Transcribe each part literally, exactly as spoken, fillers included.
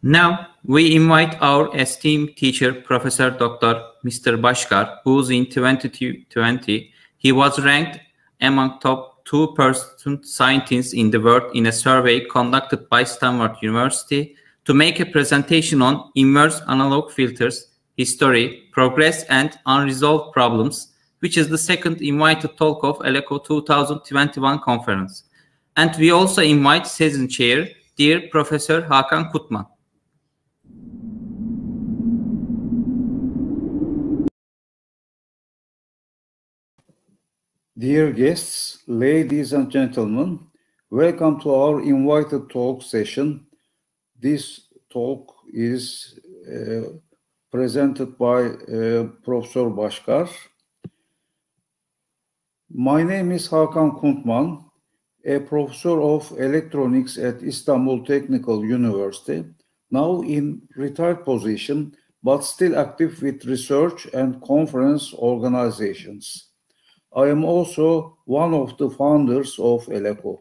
Now, we invite our esteemed teacher, Professor Doctor Mister Bashkar, who's in twenty twenty, he was ranked among top two percent scientists in the world in a survey conducted by Stanford University to make a presentation on inverse analog filters, history, progress, and unresolved problems, which is the second invited talk of ELECO twenty twenty-one conference. And we also invite session chair, dear Professor Hakan Kutman. Dear guests, ladies and gentlemen, welcome to our invited talk session. This talk is uh, presented by uh, Professor Bashkar. My name is Hakan Kuntman, a professor of electronics at Istanbul Technical University, now in retired position, but still active with research and conference organizations. I am also one of the founders of ELECO.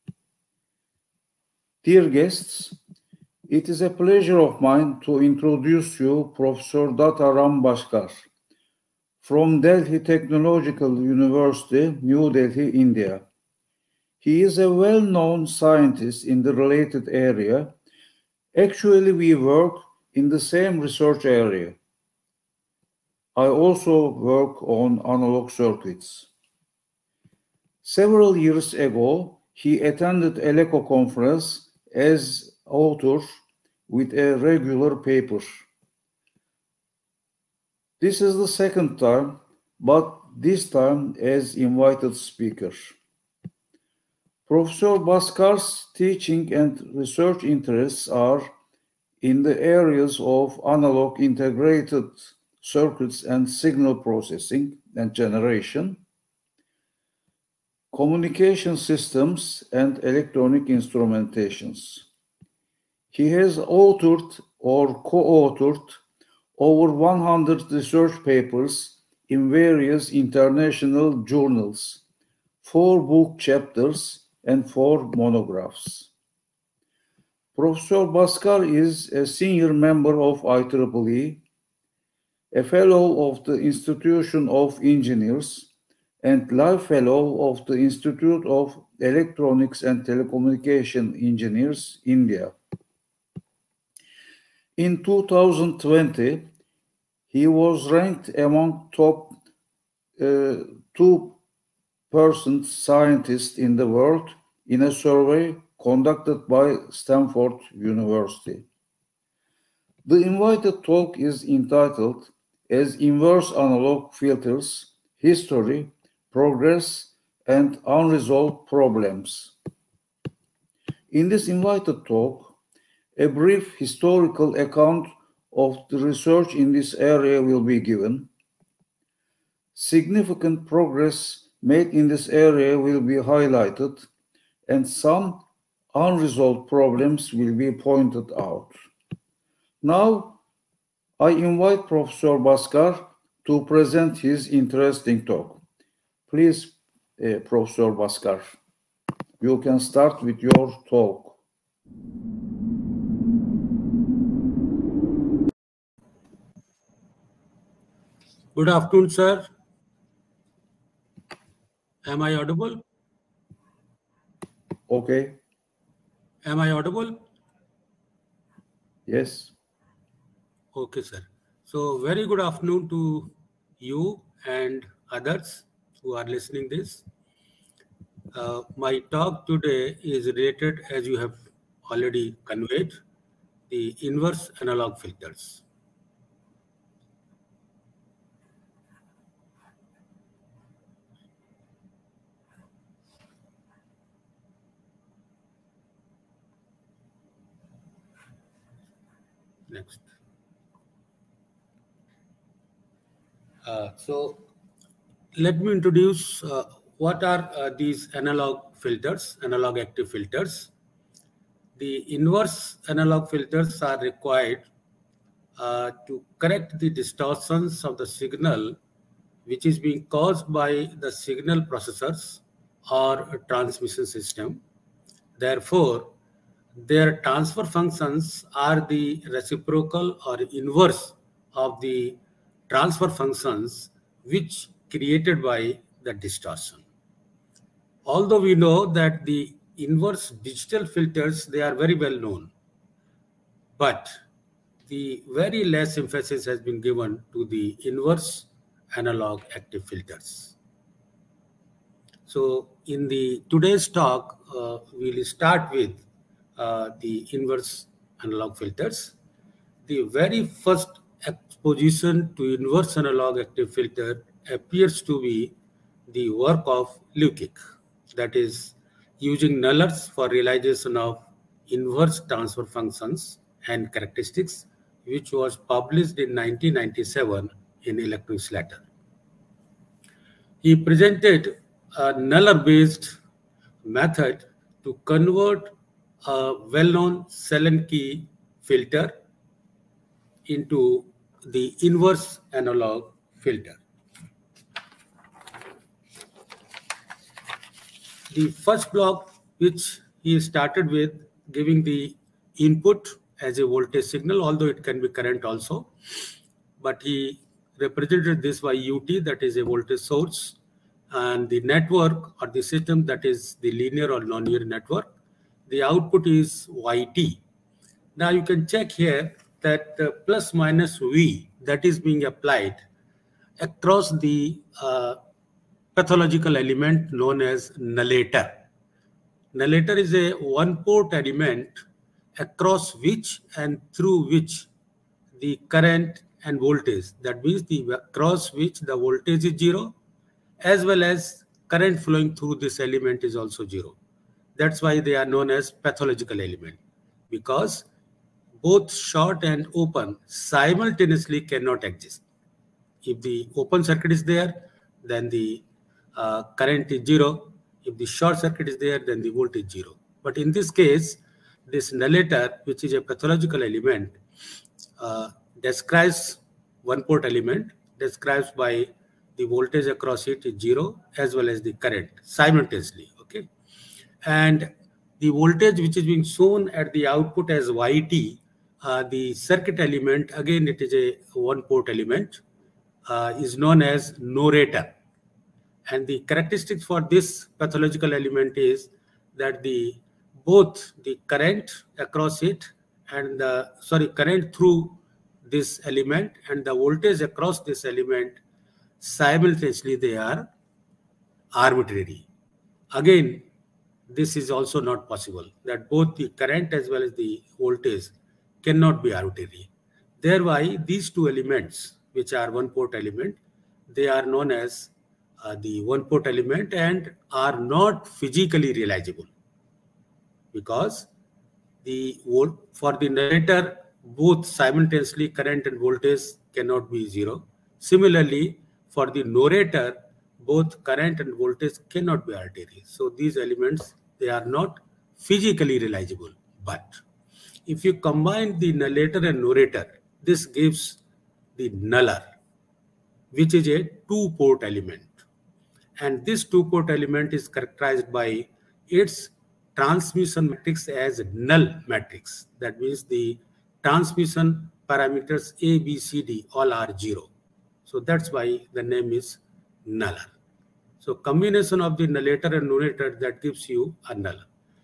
Dear guests, it is a pleasure of mine to introduce you Professor Datta Ram Bashkar from Delhi Technological University, New Delhi, India. He is a well-known scientist in the related area. Actually, we work in the same research area. I also work on analog circuits. Several years ago, he attended ELECO conference as author with a regular paper. This is the second time, but this time as invited speaker. Professor Bashkar's teaching and research interests are in the areas of analog integrated circuits and signal processing and generation, communication systems, and electronic instrumentations. He has authored or co-authored over one hundred research papers in various international journals, four book chapters, and four monographs. Professor Bashkar is a senior member of I triple E, a fellow of the Institution of Engineers, and Life Fellow of the Institute of Electronics and Telecommunication Engineers, India. In two thousand twenty, he was ranked among top uh, two percent scientists in the world in a survey conducted by Stanford University. The invited talk is entitled as Inverse Analog Filters, History, Progress, and Unresolved Problems. In this invited talk, a brief historical account of the research in this area will be given. Significant progress made in this area will be highlighted, and some unresolved problems will be pointed out. Now, I invite Professor Bashkar to present his interesting talk. Please, uh, Professor Bashkar, you can start with your talk. Good afternoon, sir. Am I audible? Okay. Am I audible? Yes. Okay, sir. So very good afternoon to you and others who are listening this. Uh, my talk today is related, as you have already conveyed, the inverse analog filters. Next. Uh, so let me introduce uh, what are uh, these analog filters, analog active filters. The inverse analog filters are required uh, to correct the distortions of the signal which is being caused by the signal processors or a transmission system. Therefore, their transfer functions are the reciprocal or inverse of the transfer functions which created by the distortion. Although we know that the inverse digital filters, they are very well known, but the very less emphasis has been given to the inverse analog active filters. So in the today's talk, uh, we'll start with uh, the inverse analog filters. The very first exposition to inverse analog active filter appears to be the work of Leukic, that is using nullers for realization of inverse transfer functions and characteristics, which was published in nineteen ninety-seven in Electronics Letter. He presented a nuller-based method to convert a well-known Salenki filter into the inverse analog filter. The first block, which he started with, giving the input as a voltage signal, although it can be current also, but he represented this by U T, that is a voltage source, and the network or the system, that is the linear or nonlinear network, the output is Y T. Now you can check here that the plus minus V that is being applied across the uh, pathological element known as nullator. Nullator is a one-port element across which and through which the current and voltage, that means the across which the voltage is zero, as well as current flowing through this element is also zero. That's why they are known as pathological element, because both short and open simultaneously cannot exist. If the open circuit is there, then the uh, current is zero. If the short circuit is there, then the voltage is zero. But in this case, this nullator, which is a pathological element, uh, describes one port element, describes by the voltage across it is zero, as well as the current simultaneously. Okay, and the voltage which is being shown at the output as Y T, uh, the circuit element, again it is a one port element, uh, is known as norator. And the characteristics for this pathological element is that the both the current across it and the sorry current through this element and the voltage across this element simultaneously they are arbitrary. Again, this is also not possible, that both the current as well as the voltage cannot be arbitrary. Thereby, these two elements, which are one port element, they are known as uh, the one port element and are not physically realizable, because the for the nullator both simultaneously current and voltage cannot be zero. Similarly, for the norator, both current and voltage cannot be arbitrary. So these elements, they are not physically realizable. But if you combine the nullator and norator, this gives the nuller, which is a two-port element. And this two-port element is characterized by its transmission matrix as null matrix. That means the transmission parameters A, B, C, D all are zero. So that's why the name is nuller. So combination of the nullator and norator, that gives you a null.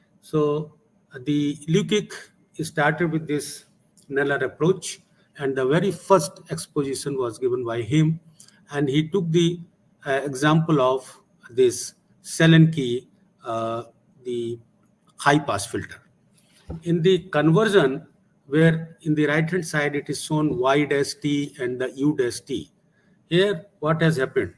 So the Leukic started with this nuller approach, and the very first exposition was given by him, and he took the uh, example of this Salenki, uh, the high pass filter. In the conversion, where in the right hand side it is shown Y dash T and the U dash T. Here what has happened?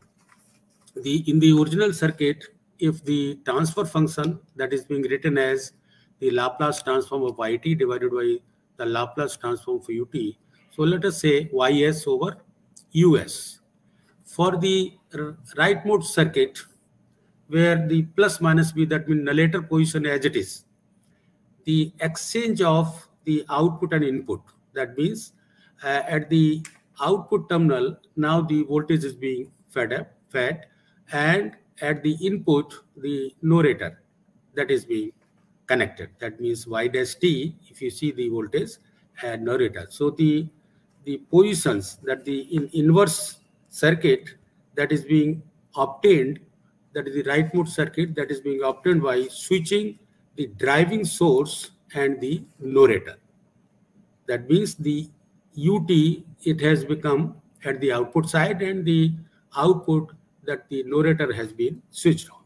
The in the original circuit, if the transfer function that is being written as the Laplace transform of Y T divided by the Laplace transform for U T, so let us say Y S over U S. For the right mode circuit, where the plus minus B, that means nullator position as it is, the exchange of the output and input, that means uh, at the output terminal, now the voltage is being fed up, fed, and at the input, the norator, that is being connected. That means Y dash T, if you see the voltage and narrator. So the, the positions that the in inverse circuit that is being obtained, that is the right mode circuit that is being obtained by switching the driving source and the narrator. That means the U T, it has become at the output side, and the output that the narrator has been switched on.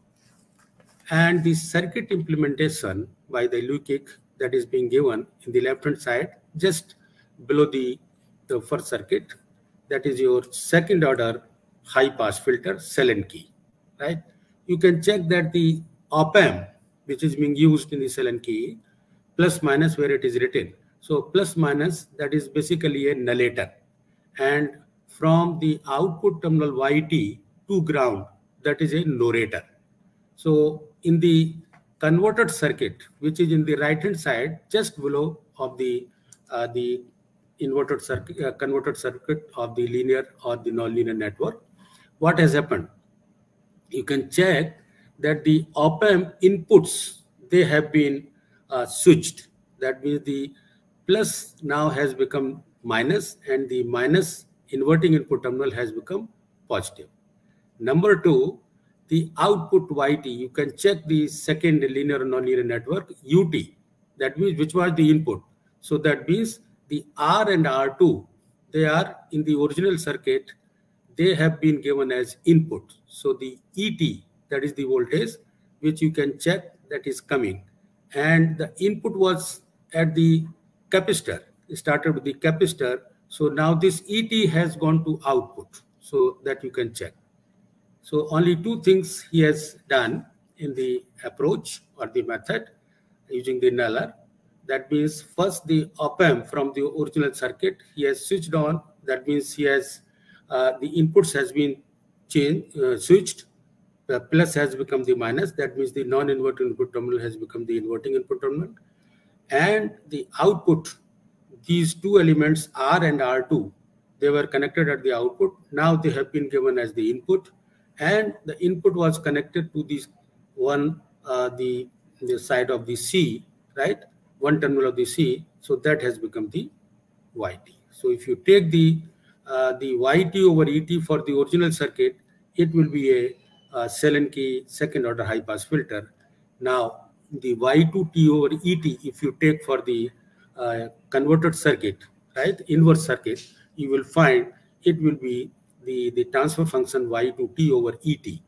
And the circuit implementation by the Lukic that is being given in the left hand side just below the, the first circuit, that is your second order high pass filter cell and key, right? You can check that the op-amp which is being used in the cell and key, plus minus where it is written. So plus minus, that is basically a nullator, and from the output terminal Y T to ground, that is a narrator. So in the converted circuit, which is in the right hand side, just below of the uh, the inverted circuit, uh, converted circuit of the linear or the nonlinear network, what has happened? You can check that the op-amp inputs, they have been uh, switched. That means the plus now has become minus, and the minus inverting input terminal has become positive. Number two, the output Y T, you can check the second linear nonlinear network U T, that means which was the input. So that means the R and R two, they are in the original circuit, they have been given as input. So the E T, that is the voltage, which you can check that is coming. And the input was at the capacitor, it started with the capacitor. So now this E T has gone to output, so that you can check. So only two things he has done in the approach or the method using the nuller. That means first the op-amp from the original circuit, he has switched on. That means he has, uh, the inputs has been changed, uh, switched. The plus has become the minus. That means the non-inverting input terminal has become the inverting input terminal. And the output, these two elements R and R two, they were connected at the output. Now they have been given as the input, and the input was connected to this one, uh, the, the side of the C, right? One terminal of the C. So that has become the Y T. So if you take the, uh, the Y T over E T for the original circuit, it will be a Uh, cell and key second order high pass filter. Now the Y two T over E T, if you take for the uh, converted circuit, right, inverse circuit, you will find it will be the, the transfer function Y two T over E T.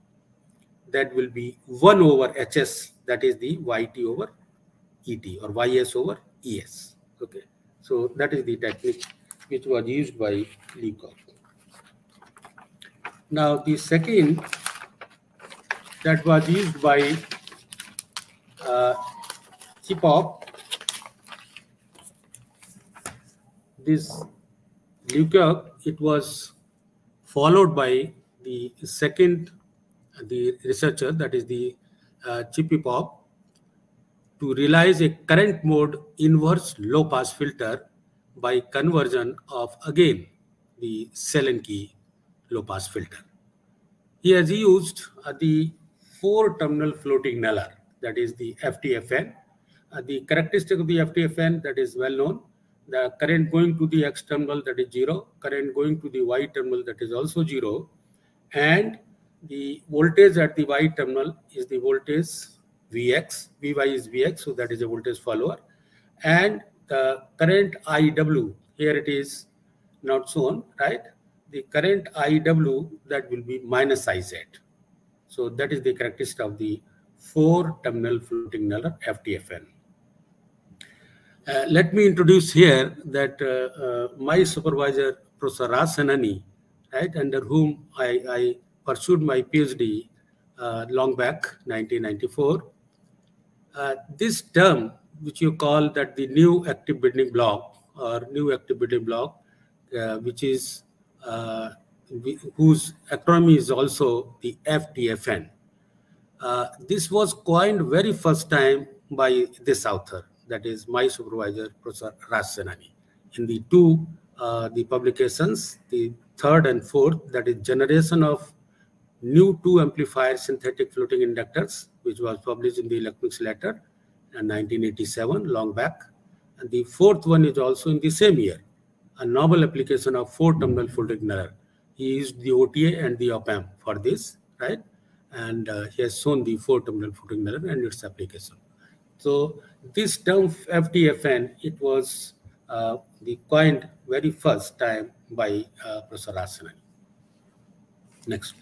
That will be one over H S, that is the Y T over E T, or Y S over E S. Okay, so that is the technique which was used by Leacock. Now the second that was used by uh, Chipop, this Leacock, it was followed by the second, the researcher, that is the uh, Chipop, to realize a current mode inverse low pass filter by conversion of again the cell and key low pass filter. He has used uh, the four terminal floating nuller, that is the F T F N. Uh, the characteristic of the F T F N, that is well known. The current going to the X terminal, that is zero. Current going to the Y terminal, that is also zero. And the voltage at the Y terminal is the voltage V X. V Y is V X, so that is a voltage follower. And the current I W, here it is not shown, right? The current I W, that will be minus I Z. So that is the characteristic of the four terminal floating nuller F T F N. Uh, let me introduce here that uh, uh, my supervisor, Professor Raj Senani, right, under whom I, I pursued my PhD uh, long back, nineteen ninety-four. Uh, this term, which you call that the new active building block or new active building block, uh, which is uh, whose acronym is also the F T F N. Uh, this was coined very first time by this author, that is my supervisor, Professor Raj Senani. In the two uh, the publications, the third and fourth, that is generation of new two amplifier synthetic floating inductors, which was published in the Electronics Letter, in nineteen eighty-seven, long back. And the fourth one is also in the same year, a novel application of four-terminal filtering mirror. He used the O T A and the op-amp for this, right? And uh, he has shown the four-terminal filtering mirror and its application. So this term F T F N, it was uh, the coined very first time by uh, Professor R. Senani. Next.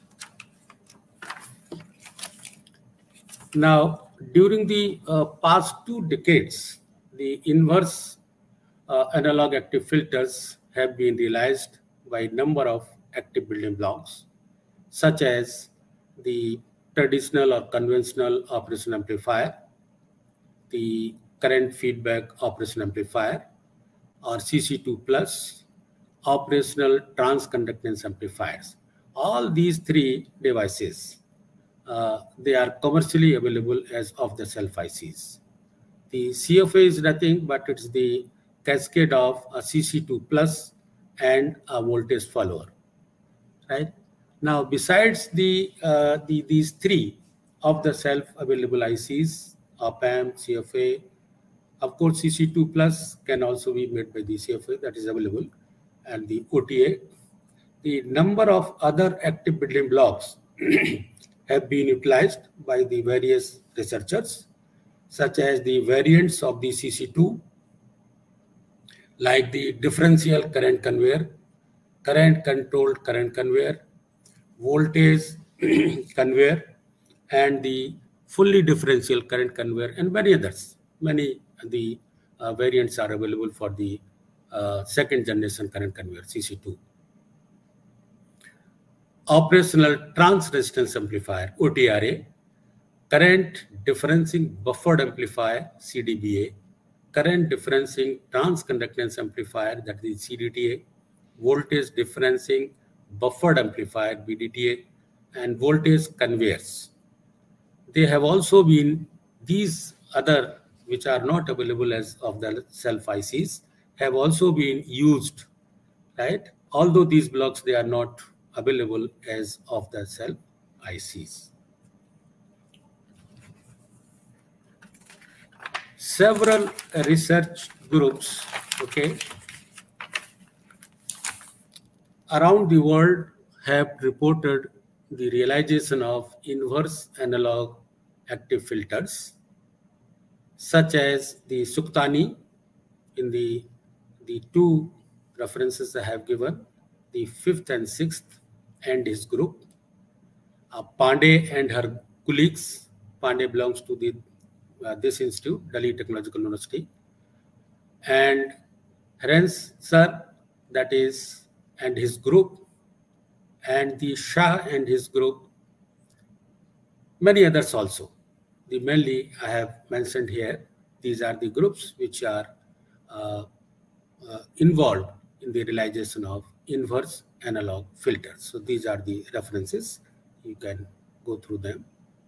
Now, during the uh, past two decades, the inverse uh, analog active filters have been realized by a number of active building blocks, such as the traditional or conventional operation amplifier, the current feedback operation amplifier, or C C two plus, operational transconductance amplifiers. All these three devices, uh, they are commercially available as off-the-shelf I Cs. The C F A is nothing but it's the cascade of a C C two plus and a voltage follower, right? Now, besides the, uh, the these three off-the-shelf available I Cs, op-amp, C F A, of course, C C two plus can also be made by the C F A that is available, and the O T A. The number of other active building blocks have been utilized by the various researchers, such as the variants of the C C two, like the differential current conveyor, current controlled current conveyor, voltage conveyor, and the fully differential current conveyor, and many others. Many of the uh, variants are available for the uh, second generation current conveyor, C C two. Operational trans-resistance amplifier, O T R A, current differencing buffered amplifier, C D B A, current differencing transconductance amplifier, that is C D T A, voltage differencing buffered amplifier, B D T A, and voltage conveyors. They have also been, these other which are not available as of the self I Cs have also been used, right? Although these blocks, they are not available as of the self I Cs. Several research groups, okay, around the world have reported the realization of inverse analog active filters, such as the Suktani in the, the two references I have given, the fifth and sixth, and his group. Uh, Pandey and her colleagues, Pandey belongs to the uh, this institute, Delhi Technological University, and Hens sir, that is, and his group, and the Shah and his group, many others also. The mainly I have mentioned here, these are the groups which are uh, uh, involved in the realization of inverse analog filters. So these are the references. You can go through them.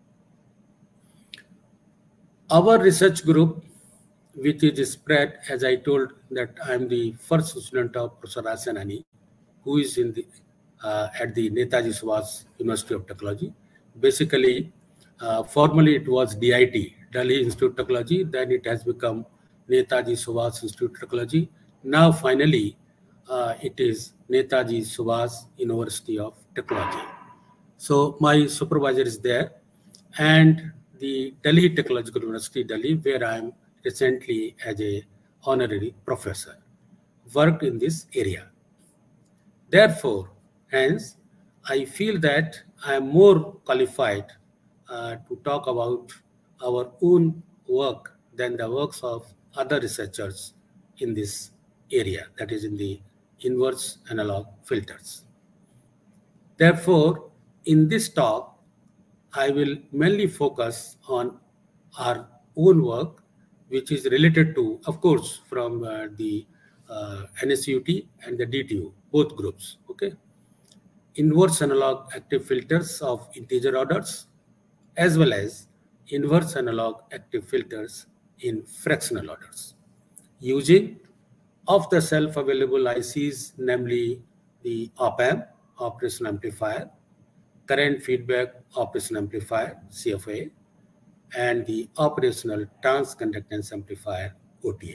Our research group, which is spread, as I told that I am the first student of Professor R. Senani, who is in the uh, at the Netaji Subhas University of Technology. Basically, uh, formerly it was D I T, Delhi Institute of Technology. Then it has become Netaji Subhas Institute of Technology. Now, finally, uh, it is Netaji Subhas University of Technology. So my supervisor is there, and the Delhi Technological University, Delhi, where I am recently as a honorary professor, worked in this area. Therefore, hence, I feel that I am more qualified uh, to talk about our own work than the works of other researchers in this area, that is in the inverse analog filters. Therefore, in this talk, I will mainly focus on our own work, which is related to, of course, from uh, the uh, N S U T and the D T U, both groups, okay? Inverse analog active filters of integer orders, as well as inverse analog active filters in fractional orders, using off-the-shelf available I Cs, namely the op-amp, operation amplifier, current feedback operation amplifier, C F A, and the operational transconductance amplifier O T A.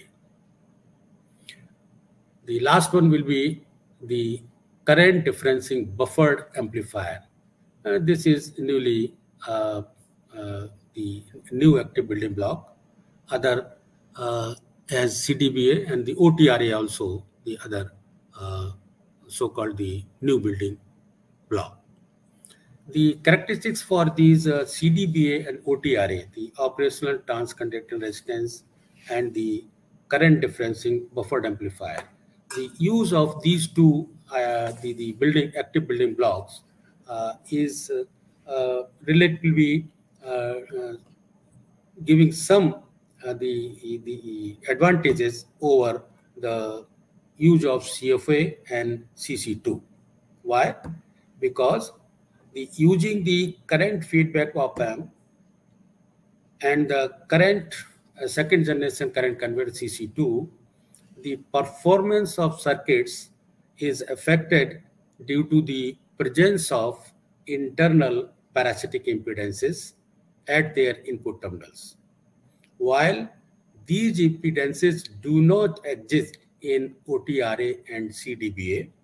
The last one will be the current differencing buffered amplifier. Uh, this is newly uh, uh, the new active building block. Other uh, as C D B A and the O T R A also the other uh, so-called the new building block. The characteristics for these uh, C D B A and O T R A, the operational transconductance resistance and the current differencing buffered amplifier. The use of these two, uh, the, the building active building blocks uh, is uh, uh, relatively uh, uh, giving some uh, the, the advantages over the use of C F A and C C two. Why? Because the using the current feedback op-amp and the current uh, second generation current converter C C two, the performance of circuits is affected due to the presence of internal parasitic impedances at their input terminals. While these impedances do not exist in O T R A and C D B A,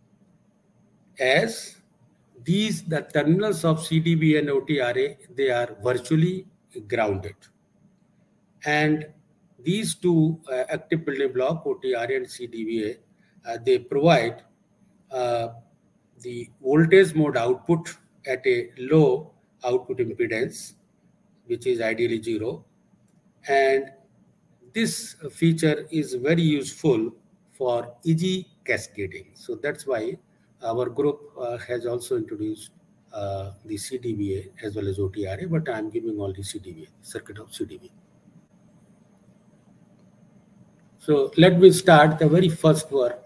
as these, the terminals of C D B A and O T R A, they are virtually grounded. And these two uh, active building block, O T R A and C D B A, uh, they provide uh, the voltage mode output at a low output impedance, which is ideally zero. And this feature is very useful for easy cascading. So that's why our group uh, has also introduced uh, the C D B A as well as O T R A, but I'm giving all the C D B A, circuit of C D B A. So let me start the very first work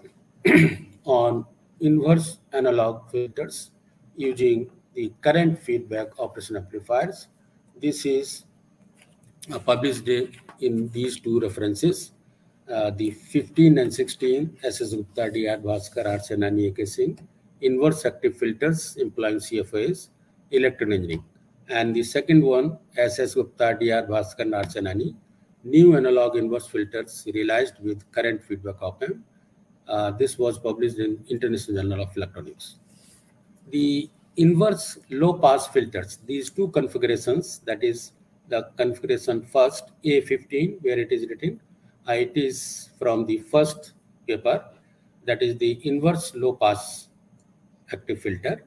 on inverse analog filters using the current feedback operation amplifiers. This is uh, published in these two references, uh, the fifteen and sixteen, S S Gupta, D R Bhaskar, R Senani, A K Singh, inverse active filters employing C F As, electron engineering. And the second one, S S Gupta, D R Bhaskar, and R Senani, new analog inverse filters realized with current feedback op-amp. Uh, this was published in International Journal of Electronics. The inverse low-pass filters, these two configurations, that is the configuration first, A fifteen, where it is written, uh, it is from the first paper, that is the inverse low-pass active filter,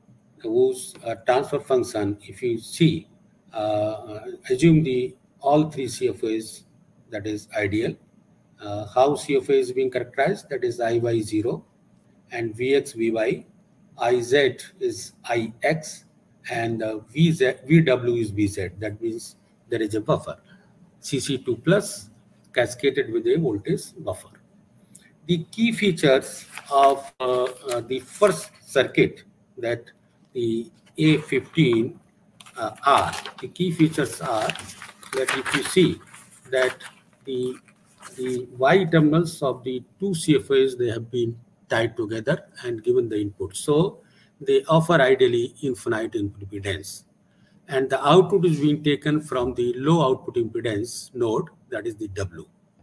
whose uh, transfer function, if you see, uh, assume the all three C F As, that is ideal. Uh, how C F A is being characterized, that is I Y zero and V X V Y, I Z is I X, and uh, V Z, V W is V Z. That means there is a buffer. C C two plus cascaded with a voltage buffer. The key features of uh, uh, the first circuit, that the A fifteen uh, are, the key features are that if you see that the, the Y terminals of the two C F As, they have been tied together and given the input. So they offer ideally infinite input impedance. And the output is being taken from the low output impedance node, that is the W.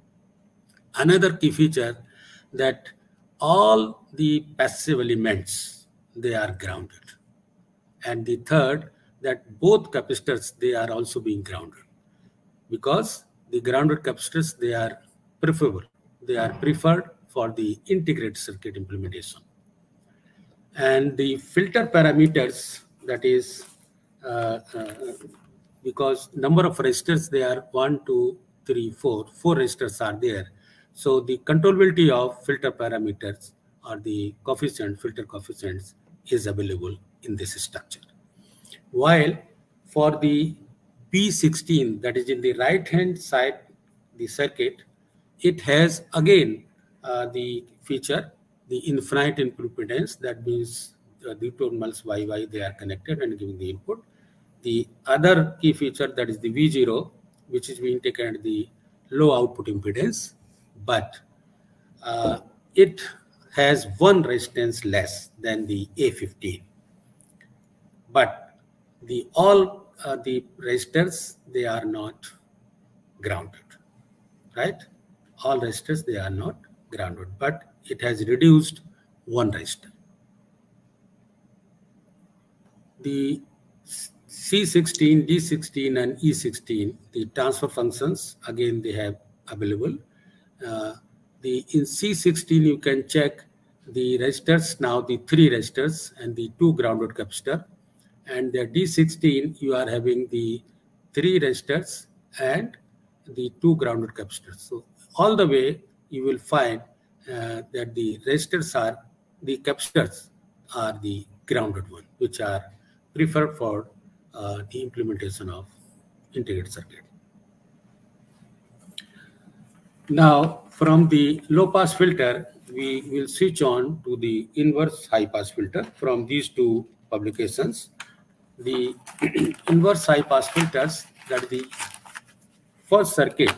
Another key feature, that all the passive elements, they are grounded. And the third, that both capacitors, they are also being grounded, because the grounded capacitors, they are preferable. They are preferred for the integrated circuit implementation. And the filter parameters, that is, uh, uh, because number of resistors, they are one, two, three, four, four resistors are there. So the controllability of filter parameters or the coefficient, filter coefficients is available in this structure. While for the B sixteen, that is in the right hand side, the circuit, it has again uh, the feature, the infinite input impedance. That means uh, the terminals Y Y, they are connected and giving the input. The other key feature, that is the V zero, which is being taken at the low output impedance, but uh, it has one resistance less than the A fifteen. But the all uh, the resistors, they are not grounded, right? All resistors, they are not grounded, but it has reduced one resistor. The C sixteen, D sixteen, and E sixteen, the transfer functions, again, they have available. Uh, the in C sixteen, you can check the resistors, now the three resistors and the two grounded capacitor. And the D sixteen, you are having the three resistors and the two grounded capacitors. So all the way, you will find uh, that the resistors are, the capacitors are the grounded one, which are preferred for uh, the implementation of integrated circuit. Now, from the low pass filter, we will switch on to the inverse high pass filter from these two publications. The inverse high pass filters, that is the first circuit,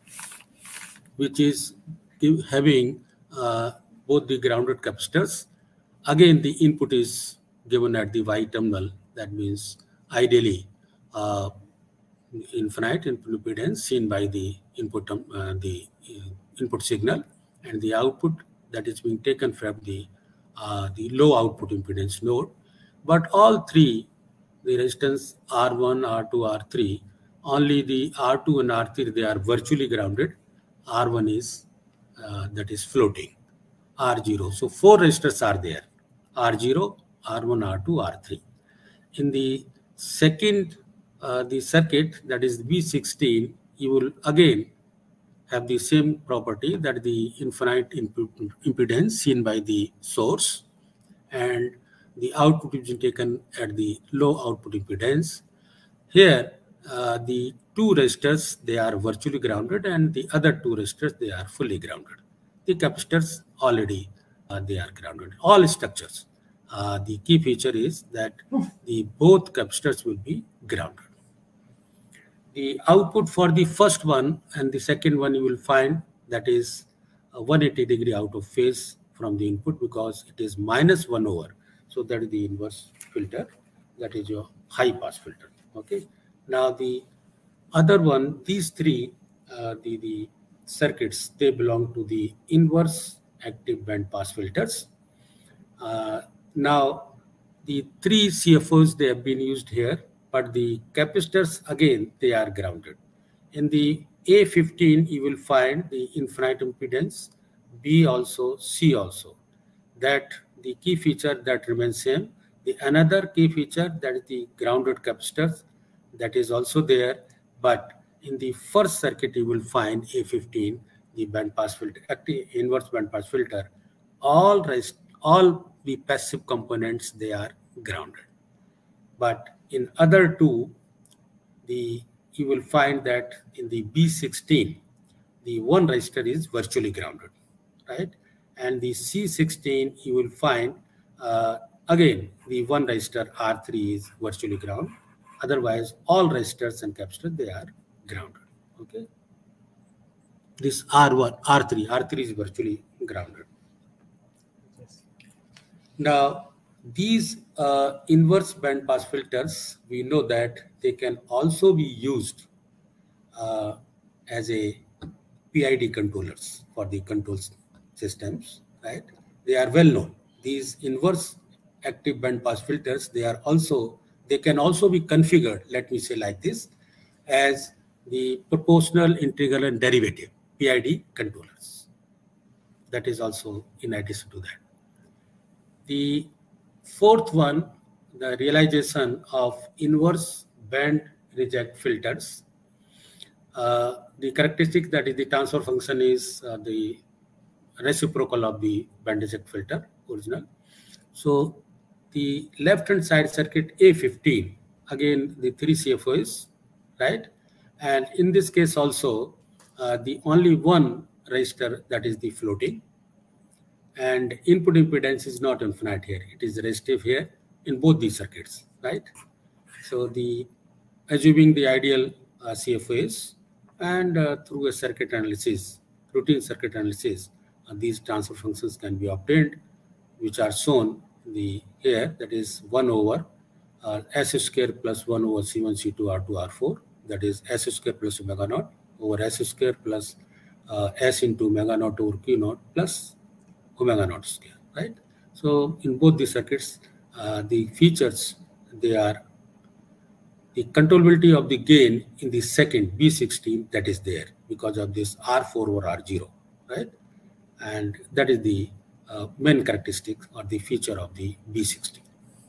which is having uh, both the grounded capacitors. Again, the input is given at the Y terminal. That means ideally uh, infinite input impedance seen by the input uh, the uh, input signal, and the output that is being taken from the uh, the low output impedance node. But all three, the resistance R one, R two, R three, only the R two and R three, they are virtually grounded. R one is uh, that is floating, R zero. So four resistors are there, R zero, R one, R two, R three. In the second, uh, the circuit, that is B sixteen, you will again have the same property, that the infinite input impedance seen by the source, and the output is taken at the low output impedance. Here, uh, the two resistors, they are virtually grounded, and the other two resistors, they are fully grounded. The capacitors already, uh, they are grounded. All structures. Uh, the key feature is that the both capacitors will be grounded. The output for the first one and the second one, you will find that is one hundred eighty degree out of phase from the input, because it is minus one over. So that is the inverse filter. That is your high pass filter. Okay. Now the other one, these three, uh, the, the circuits, they belong to the inverse active band pass filters. Uh, now the three C F Os, they have been used here, but the capacitors, again, they are grounded. In the A fifteen, you will find the infinite impedance, B also, C also. That the key feature that remains same. The another key feature, that is the grounded capacitors, that is also there. But in the first circuit, you will find A fifteen, the band pass filter, active inverse band pass filter, all rest, all the passive components, they are grounded. But in other two, the you will find that in the B sixteen, the one resistor is virtually grounded, right? And the C sixteen, you will find uh, again the one resistor R three is virtually ground. Otherwise, all resistors and capacitors, they are grounded. Okay. This R one, R three, R three is virtually grounded. Yes. Now, these uh, inverse band pass filters, we know that they can also be used uh, as a P I D controllers for the control systems, right? They are well known. These inverse active band pass filters, they are also, they can also be configured, let me say like this, as the proportional, integral, and derivative P I D controllers. That is also in addition to that. The fourth one, the realization of inverse band reject filters. Uh, the characteristic, that is the transfer function, is uh, the reciprocal of the band reject filter, original. So the left hand side circuit A fifteen, again the three C F Os, right? And in this case also, uh, the only one resistor, that is the floating, and input impedance is not infinite here, it is resistive here in both these circuits, right? So the assuming the ideal uh, C F Os, and uh, through a circuit analysis, routine circuit analysis, uh, these transfer functions can be obtained, which are shown in the here, that is one over uh, S square plus one over C one, C two, R two, R four. That is S square plus omega naught over S square plus uh, S into omega naught over Q naught plus omega naught square, right? So in both the circuits, uh, the features, they are the controllability of the gain in the second B sixteen, that is there because of this R four over R zero, right? And that is the uh, main characteristic or the feature of the B sixteen.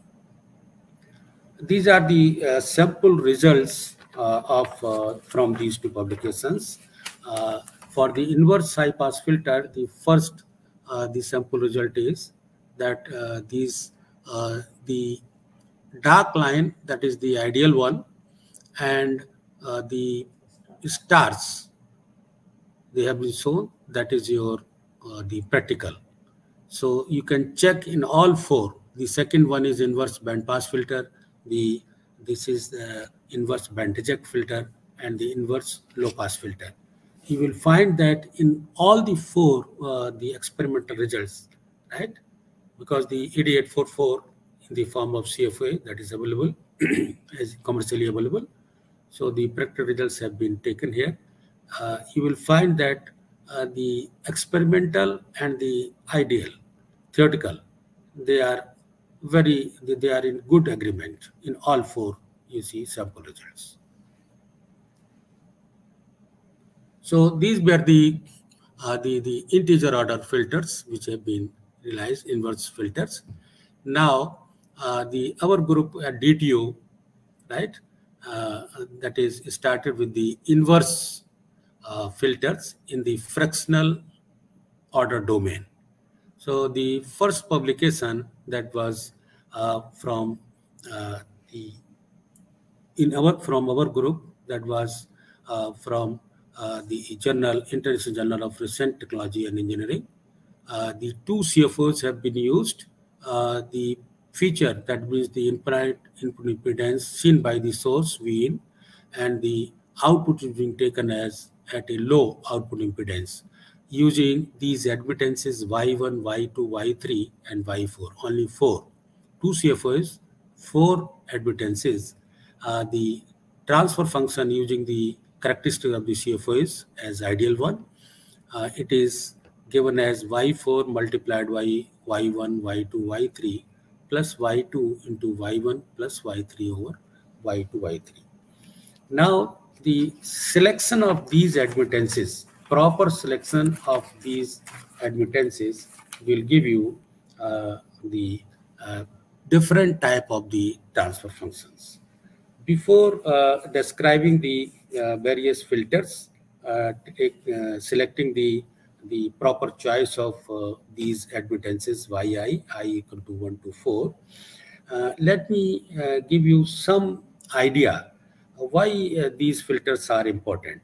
These are the uh, sample results uh, of uh, from these two publications. Uh, for the inverse high pass filter, the first uh, the sample result is that uh, these uh, the dark line, that is the ideal one, and uh, the stars, they have been shown, that is your uh, the practical. So you can check in all four. The second one is inverse band pass filter, the this is the inverse band reject filter, and the inverse low pass filter. You will find that in all the four uh, the experimental results, right? Because the E D eight forty-four in the form of C F A that is available, is commercially available. So the practical results have been taken here. Uh, you will find that uh, the experimental and the ideal, theoretical, they are very, they are in good agreement in all four, you see, sample results. So these were the uh, the the integer order filters which have been realized, inverse filters. Now uh, the our group at D T U, right, uh, that is started with the inverse uh, filters in the fractional order domain. So the first publication that was uh, from uh, the in our from our group, that was uh, from uh, the journal International Journal of Recent Technology and Engineering. Uh, the two C F Os have been used. Uh, the feature, that means the input input impedance seen by the source V in, and the output is being taken as at a low output impedance, using these admittances Y one, Y two, Y three, and Y four. Only four. Two C F Os, four admittances. Uh, the transfer function using the characteristic of the C F Os as ideal one. Uh, it is given as Y four multiplied by Y one, Y two, Y three plus Y two into Y one plus Y three over Y two, Y three. Now, the selection of these admittances, proper selection of these admittances will give you uh, the uh, different type of the transfer functions. Before uh, describing the uh, various filters, uh, take, uh, selecting the the proper choice of uh, these admittances yi, I equal to one to four, uh, let me uh, give you some idea why uh, these filters are important.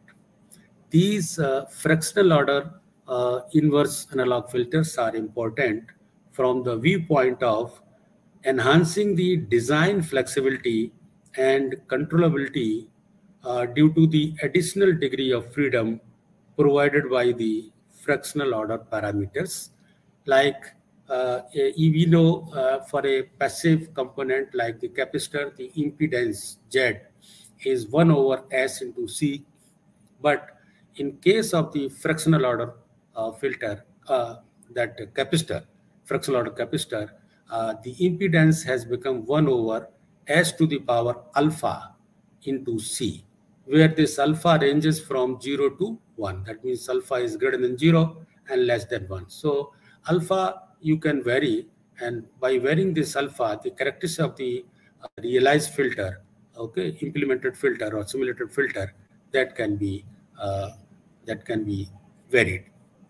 These uh, fractional order uh, inverse analog filters are important from the viewpoint of enhancing the design flexibility and controllability uh, due to the additional degree of freedom provided by the fractional order parameters. Like uh, we know uh, for a passive component like the capacitor, the impedance Z is one over S into C. But in case of the fractional order uh, filter, uh, that capacitor, fractional order capacitor, uh, the impedance has become one over S to the power alpha into C, where this alpha ranges from zero to one. That means alpha is greater than zero and less than one. So alpha you can vary, and by varying this alpha, the characteristic of the uh, realized filter, okay, implemented filter or simulated filter, that can be uh, that can be varied.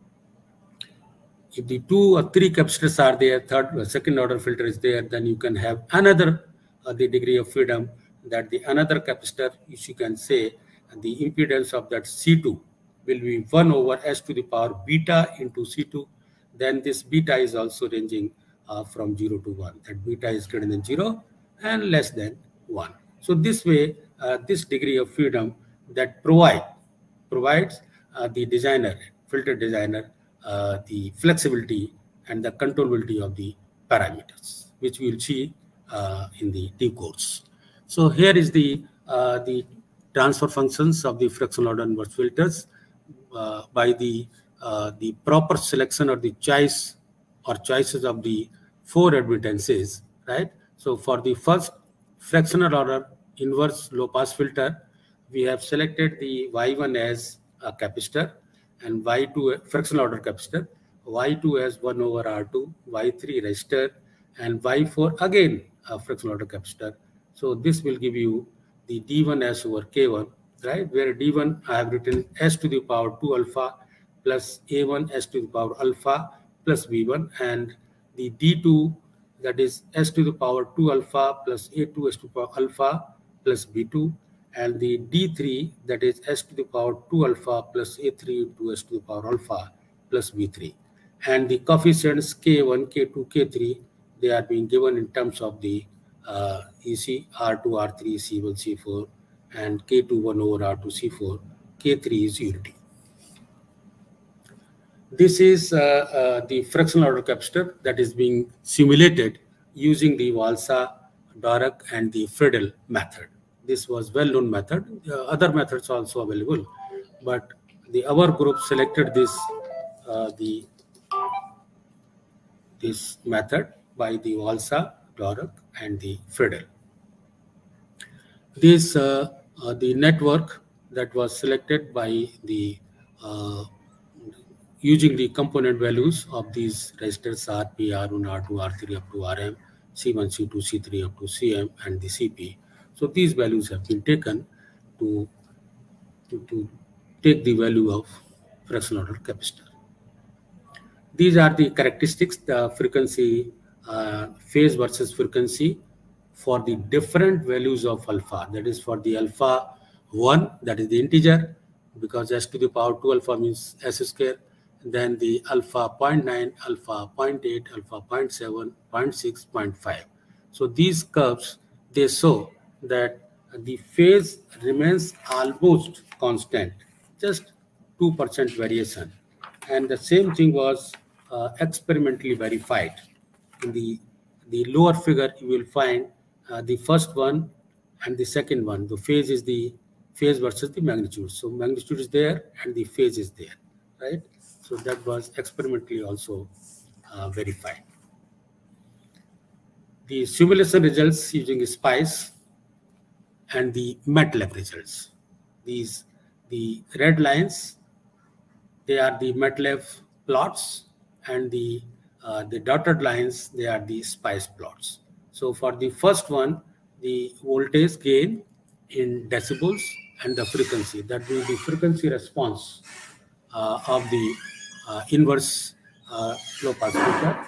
If the two or three capacitors are there, third, uh, second order filter is there, then you can have another uh, the degree of freedom, that the another capacitor, if you can say, the impedance of that C two will be one over S to the power beta into C two. Then this beta is also ranging uh, from zero to one. That beta is greater than zero and less than one. So this way, uh, this degree of freedom that provide provides uh, the designer, filter designer, uh, the flexibility and the controllability of the parameters, which we will see uh, in the due course. So here is the uh, the transfer functions of the fractional order inverse filters uh, by the uh, the proper selection or the choice or choices of the four admittances, right? So for the first fractional order inverse low pass filter, we have selected the Y one as a capacitor and Y two fractional order capacitor, Y two as one over R two, Y three resistor, and Y four again a fractional order capacitor. So this will give you the D one S over K one, right? Where D one I have written S to the power two alpha plus A one S to the power alpha plus B one, and the D two, that is S to the power two alpha plus A two S to the power alpha plus B two, and the D three, that is S to the power two alpha plus A three into S to the power alpha plus B three. And the coefficients K one, K two, K three, they are being given in terms of the uh, E C, R two, R three, C one, C four, and K two one over R two, C four, K three is unity. This is uh, uh, the fractional order capacitor that is being simulated using the Walsa, Dirac, and the Friedel method. This was well-known method. Uh, other methods also available, but the our group selected this uh, the this method by the Walsa, Dirac, and the Friedel. This uh, uh, the network that was selected by the uh, using the component values of these resistors R P, R one, R two, R three up to R M, C one, C two, C three up to C M, and the C P. So these values have been taken to, to, to take the value of fractional order capacitor. These are the characteristics, the frequency, uh, phase versus frequency for the different values of alpha. That is for the alpha one, that is the integer, because S to the power two alpha means S square. Then the alpha zero point nine, alpha zero point eight, alpha zero point seven, zero point six, zero point five. So these curves, they show that the phase remains almost constant, just two percent variation. And the same thing was uh, experimentally verified. In the, the lower figure, you will find uh, the first one and the second one. The phase is the phase versus the magnitude. So magnitude is there and the phase is there, right? So that was experimentally also uh, verified. The simulation results using SPICE and the MATLAB results. These, the red lines, they are the MATLAB plots, and the uh, the dotted lines, they are the SPICE plots. So for the first one, the voltage gain in decibels and the frequency, that will be the frequency response uh, of the uh, inverse uh, low pass filter.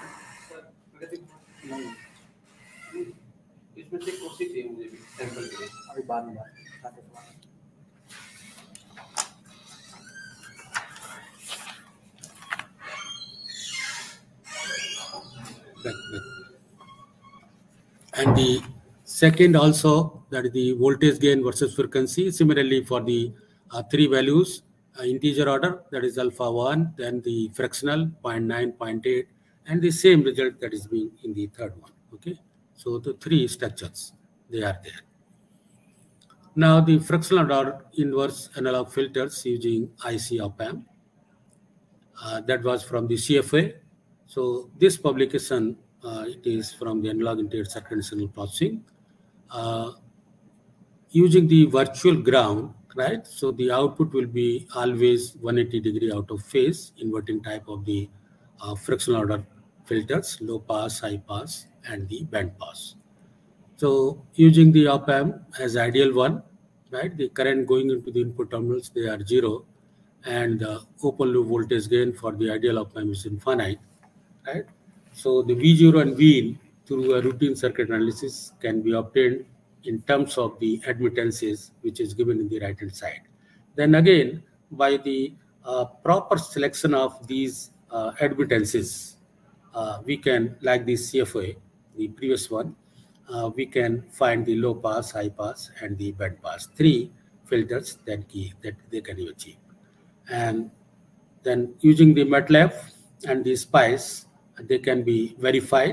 And the second also, that is the voltage gain versus frequency. Similarly for the uh, three values, uh, integer order, that is alpha one, then the fractional zero point nine, zero point eight, and the same result that is being in the third one. Okay, so the three structures, they are there. Now the fractional order inverse analog filters using I C op-amp, uh, that was from the C F A. So this publication, uh, it is from the analog integrated circuit and signal processing, uh, using the virtual ground, right? So the output will be always one hundred eighty degree out of phase, inverting type of the uh, fractional order filters, low pass, high pass, and the band pass. So using the op-amp as ideal one, right? The current going into the input terminals, they are zero, and the open loop voltage gain for the ideal op-amp is infinite, right? So the V zero and V in through a routine circuit analysis can be obtained in terms of the admittances, which is given in the right hand side. Then again, by the uh, proper selection of these uh, admittances, uh, we can, like the C F A, the previous one, uh, we can find the low pass, high pass, and the band pass, three filters that, key, that they can achieve. And then using the MATLAB and the SPICE, they can be verified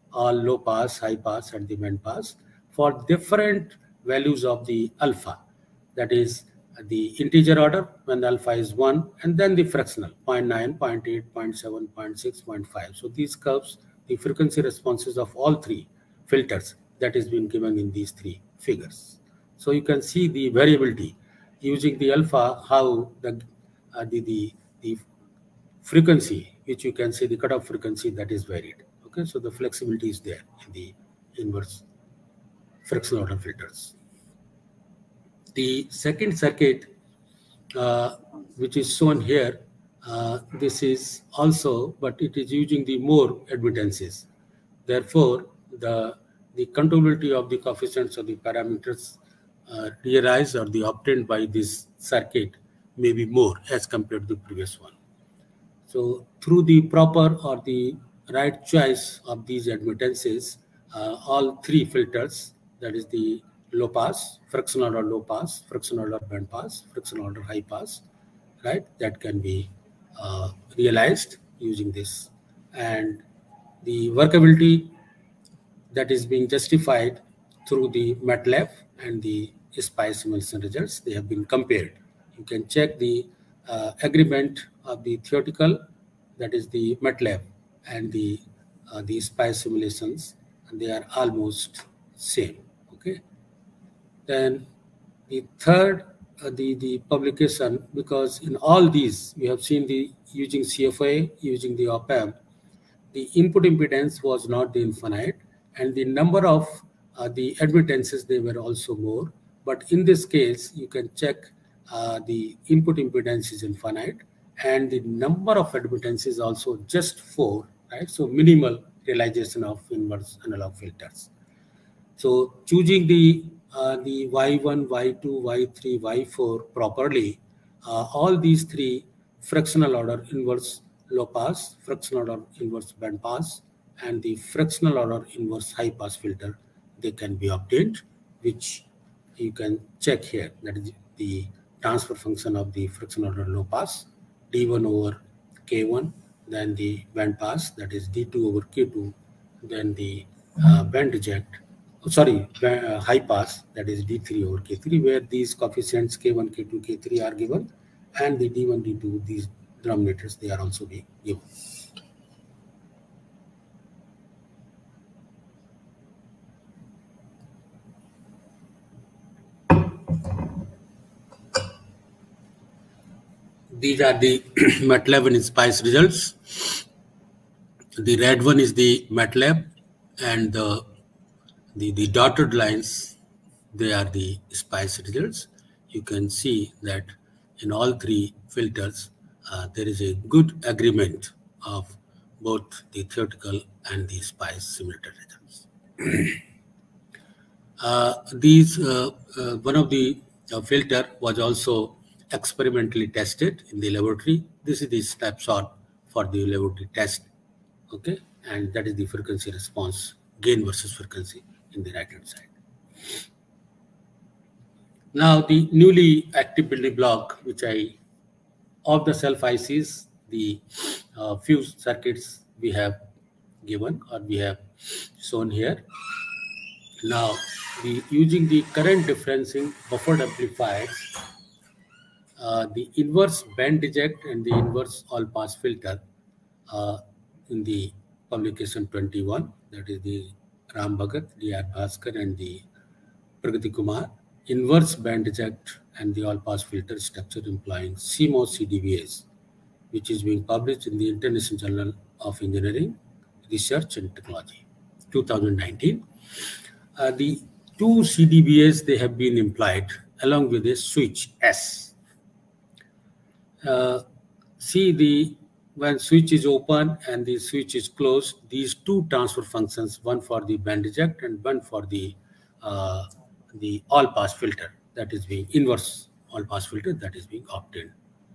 all low pass, high pass, and the band pass for different values of the alpha. That is the integer order when the alpha is one, and then the fractional zero point nine, zero point eight, zero point seven, zero point six, zero point five. So these curves, the frequency responses of all three filters, that is being given in these three figures. So you can see the variability using the alpha, how the uh, the, the the frequency, which you can see the cutoff frequency, that is varied. Okay, so the flexibility is there in the inverse fractional order filters. The second circuit, uh, which is shown here, uh, this is also, but it is using the more admittances. Therefore, the the controllability of the coefficients or the parameters uh, realized or the obtained by this circuit may be more as compared to the previous one. So through the proper or the right choice of these admittances, uh, all three filters, that is the low pass, fractional order low pass, fractional order band pass, fractional order high pass, right? That can be uh, realized using this. And the workability that is being justified through the MATLAB and the SPICE simulation results, they have been compared. You can check the uh, agreement of the theoretical, that is the MATLAB, and the uh, the SPICE simulations, and they are almost same. Okay. Then the third, uh, the the publication, because in all these we have seen the using C F A, using the op amp, the input impedance was not the infinite, and the number of uh, the admittances, they were also more. But in this case, you can check uh, the input impedance is infinite, and the number of admittances also just four, right? So minimal realization of inverse analog filters. So choosing the uh, the Y one, Y two, Y three, Y four properly, uh, all these three fractional order inverse low pass, fractional order inverse band pass, and the fractional order inverse high pass filter, they can be obtained, which you can check here. That is the transfer function of the fractional order low pass, D one over K one, then the band pass, that is D two over K two, then the uh, band reject, oh, sorry, uh, high pass, that is D three over K three, where these coefficients K one, K two, K three are given, and the D one, D two, these denominators, they are also being given. These are the MATLAB and SPICE results. The red one is the MATLAB, and the, the, the dotted lines, they are the SPICE results. You can see that in all three filters, uh, there is a good agreement of both the theoretical and the SPICE simulated results. uh, these, uh, uh, one of the uh, filter was also experimentally tested in the laboratory. This is the snapshot for the laboratory test. Okay, and that is the frequency response, gain versus frequency in the right hand side. Now the newly active building block, which I, of the self I Cs, the uh, few circuits we have given or we have shown here. Now, the using the current differencing buffered amplifiers, uh, the inverse band reject and the inverse all pass filter uh, in the publication twenty-one, that is the Ram Bhagat, D R Bhaskar, and the Pragati Kumar, inverse band reject and the all pass filter structure employing C MOS C D B S, which is being published in the International Journal of Engineering, Research and Technology, two thousand nineteen. Uh, the two C D B S, they have been employed along with a switch S. Uh, see the when switch is open and the switch is closed, these two transfer functions, one for the band reject and one for the uh, the all pass filter, that is being inverse all pass filter, that is being obtained.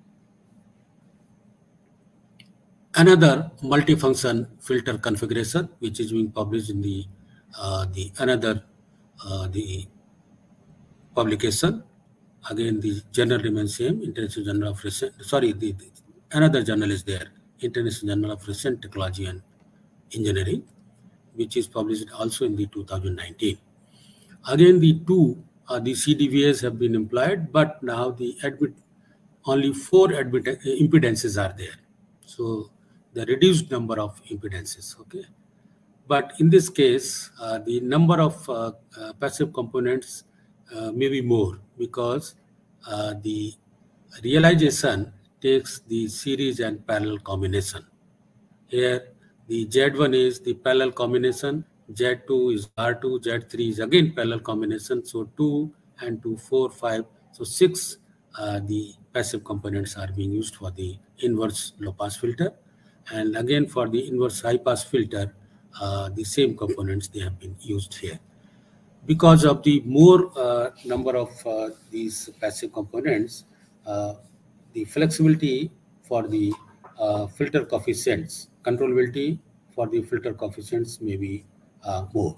Another multifunction filter configuration, which is being published in the uh, the another uh, the publication. Again, the journal remains same, International Journal of Research. Sorry, the, the another journal is there, International Journal of Research, Technology and Engineering. which is published also in the two thousand nineteen. Again, the two, uh, the C D V As have been employed, but now the admit, only four admit, impedances are there. So the reduced number of impedances, okay? But in this case, uh, the number of uh, uh, passive components uh, may be more, because uh, the realization takes the series and parallel combination. Here, the Z one is the parallel combination, Z two is R two, Z three is again parallel combination. So two and two, four, five, so six uh, the passive components are being used for the inverse low pass filter. And again for the inverse high pass filter, uh, the same components they have been used here. Because of the more uh, number of uh, these passive components, uh, the flexibility for the uh, filter coefficients, controllability for the filter coefficients may be uh, more.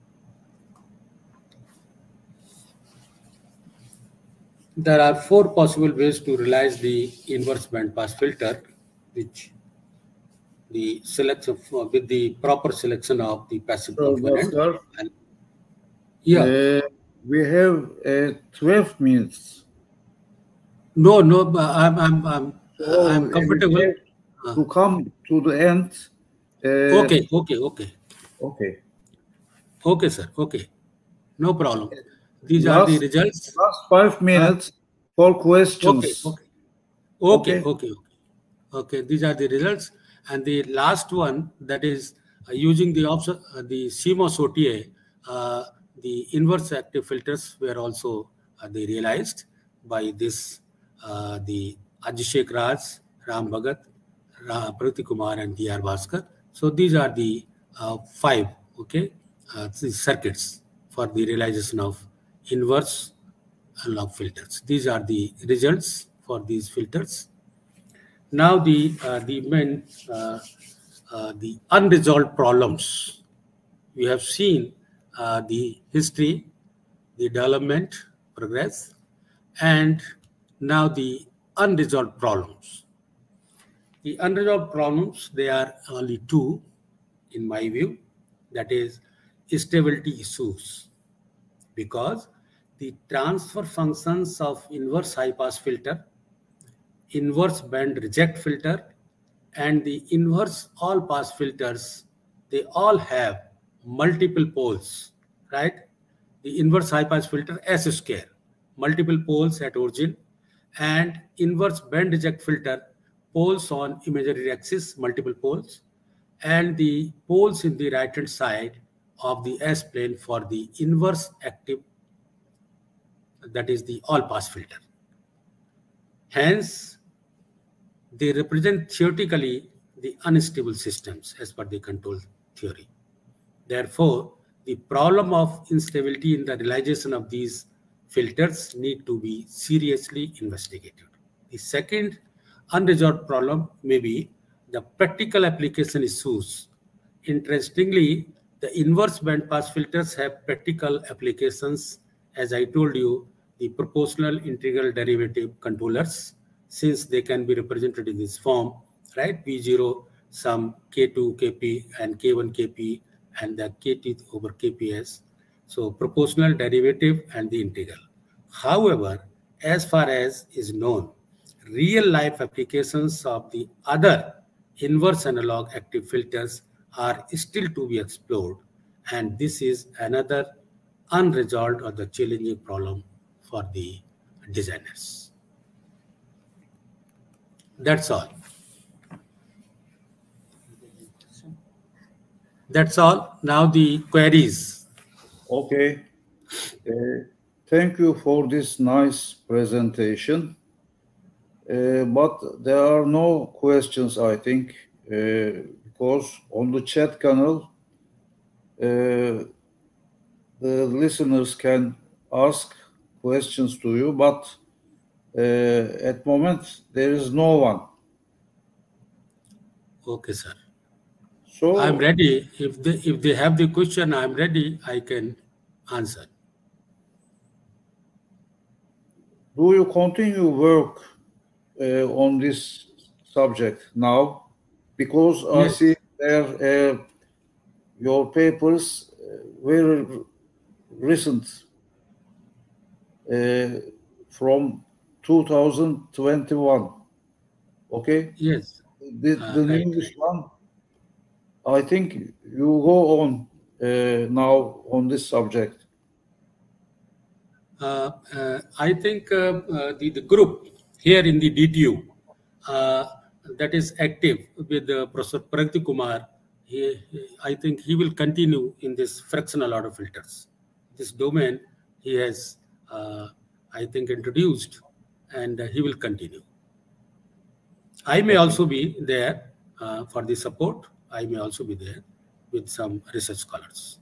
There are four possible ways to realize the inverse band pass filter, which the selection uh, with the proper selection of the passive so, component. Doctor, and, yeah, uh, we have uh, twelve minutes. No, no, I'm I'm I'm so I'm comfortable uh, to come to the end. Uh, okay, okay, okay, okay, okay, sir. Okay, no problem. These last, are the results. Last five minutes uh, for questions. Okay, okay, okay, okay, okay. Okay, these are the results, and the last one, that is uh, using the uh, the C M O S O T A, uh, the inverse active filters were also uh, they realized by this uh, the Ajishek Raj, Ram Bhagat, Ra Prati Kumar, and D R Bhaskar. So these are the uh, five okay uh, circuits for the realization of inverse analog filters. These are the results for these filters. Now the uh, the main uh, uh, the unresolved problems. We have seen uh, the history, the development, progress, and now the unresolved problems. The unresolved problems, they are only two in my view, that is stability issues, because the transfer functions of inverse high pass filter, inverse band reject filter, and the inverse all pass filters, they all have multiple poles, right? The inverse high pass filter S square, multiple poles at origin, and inverse band reject filter, poles on imaginary axis, multiple poles, and the poles in the right hand side of the S plane for the inverse active, that is the all pass filter. Hence, they represent theoretically the unstable systems as per the control theory. Therefore, the problem of instability in the realization of these filters need to be seriously investigated. The second unresolved problem may be the practical application issues. Interestingly, the inverse band pass filters have practical applications. As I told you, the proportional integral derivative controllers, since they can be represented in this form, right? P zero, some K two K P and K one K P and the K T over K P S. So proportional derivative and the integral. However, as far as is known, real life applications of the other inverse analog active filters are still to be explored, and this is another unresolved or the challenging problem for the designers. That's all. That's all. Now the queries. Okay. Uh, thank you for this nice presentation. Uh, but there are no questions, I think, uh, because on the chat channel, uh, the listeners can ask questions to you, but uh, at the moment, there is no one. Okay, sir. So I'm ready. If they, if they have the question, I'm ready, I can answer. Do you continue work uh, on this subject now? Because yes. I see there uh, your papers uh, very recent uh, from two thousand twenty-one. Okay? Yes. The, Uh, the right, newest right. one, I think you go on uh, now on this subject. Uh, uh, I think uh, uh, the, the group here in the D T U uh, that is active with uh, Professor Pragati Kumar, he, I think he will continue in this fractional order filters. This domain he has, uh, I think, introduced, and uh, he will continue. I may also be there uh, for the support. I may also be there with some research scholars.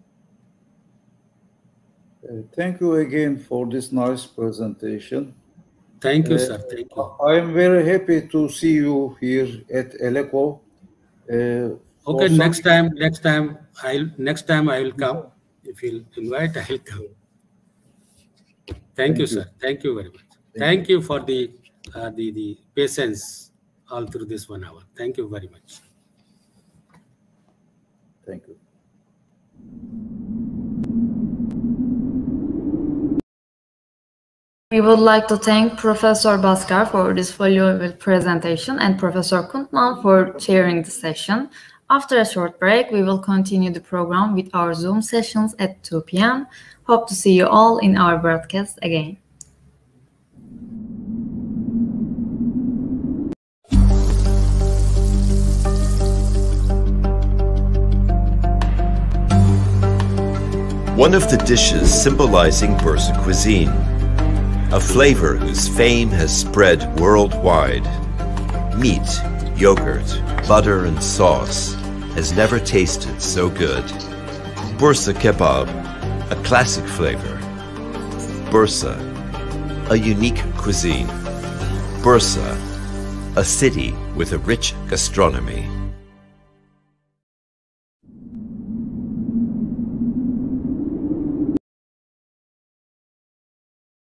Uh, thank you again for this nice presentation. Thank you, Uh, sir. Thank you. I am very happy to see you here at ELECO. Uh, Okay, some... next time, next time, I'll next time I will come. If you'll invite, I'll come. Thank, Thank you, you, sir. Thank you very much. Thank, Thank you. you for the uh, the the patience all through this one hour. Thank you very much. Thank you. We would like to thank Professor Bhaskar for this valuable presentation and Professor Kuntman for chairing the session. After a short break, we will continue the program with our Zoom sessions at two p m Hope to see you all in our broadcast again. One of the dishes symbolizing Bursa cuisine, a flavor whose fame has spread worldwide. Meat, yogurt, butter, and sauce has never tasted so good. Bursa kebab, a classic flavor. Bursa, a unique cuisine. Bursa, a city with a rich gastronomy.